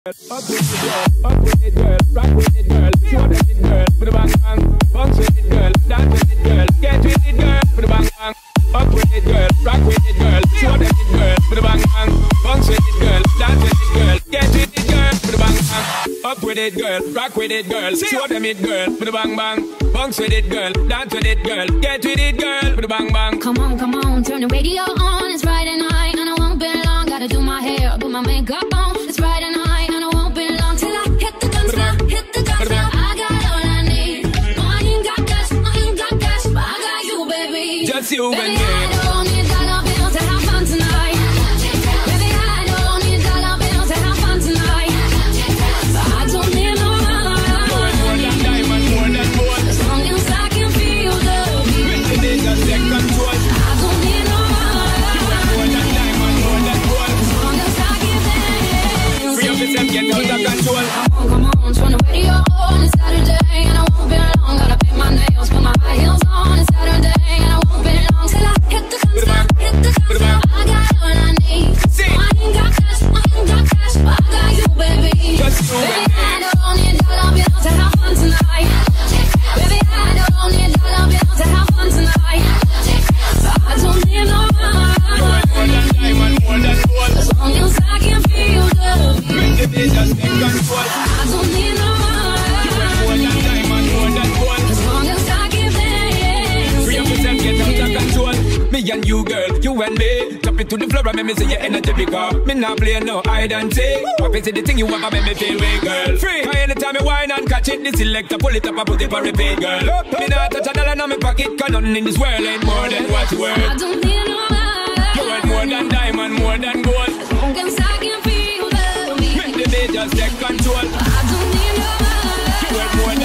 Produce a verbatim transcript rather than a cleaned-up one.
Up with it, girl, up with it, girl, rock with it, girl, show them it, girl, with a bang bang, bounce with it, girl, dance with it, girl, get with it, girl, with a bang bang. Up with it, girl, rock with it, girl, show them it, girl, with a bang bang, bounce with it, girl, dance with it, girl, get with it, girl, with a bang bang. Up with it, girl, rock with it, girl, show them it, girl, with a bang bang, bounce with it, girl, dance with it, girl, get with it, girl, with a bang bang. Come on, come on, turn the radio on. It's Friday night and I won't be long. Gotta do my hair, put my makeup on. It's Friday night and I won't be long till I hit the dance floor, hit the dance floor. I got all I need. No, I ain't got cash, I ain't got cash, but I got you, baby. Just you, baby, baby. I don't need dollar bills to have fun tonight. Baby, I don't need dollar bills to have fun tonight. But I don't need no money. More than diamond, more than gold. As long as I can feel the beat. Baby, just take control. I don't need no money. More than diamond, more than gold. As long as I can dance. Free up yourself, get out of control. Come on, come on, turn the radio on. It's Saturday and I won't be long. Gotta paint my nails, put my high heels on. It's Saturday and I won't be long till I hit the concert, hit the concert. I got all I need. No, I ain't got cash, I ain't got cash, but I got you, baby. Just you, Baby, baby. I don't need dollar bills to have fun tonight. Baby, I don't need dollar bills to have fun tonight. But I don't need no money. More than diamond, more than gold. As long as I can feel the beat. Baby, just take control. I don't need no money. More than diamond, more than gold. As long as I can dance. Free up yourself, get out of control. Me and you, girl, you and me. Drop it to the floor and make me see your energy because me not play no hide and seek. What is the thing you want to make me feel way, girl? Free. Cause anytime me whine and catch it, the selector pull it up and put it for repeat, girl. Me not touch a dollar in my pocket, cause nothing in this world ain't more than what you I worth. don't need no money. You worth more than diamond, more than gold. As long as I can feel the beat. Make the day just take control. I don't need no money. You worth more